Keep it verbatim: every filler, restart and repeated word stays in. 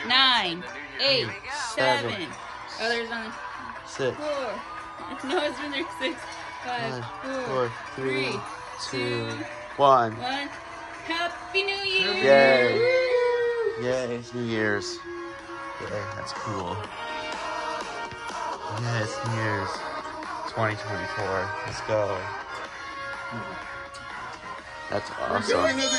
nine, eight, Seven. seven. Oh, there's only Six. four. No, it's been there six, five, Five, four, four, three, three, two, two, one. one. Happy New Year! Yay. Yay, it's New Year's. Yay, that's cool. Yeah, it's New Year's. twenty twenty-four. Let's go. That's awesome.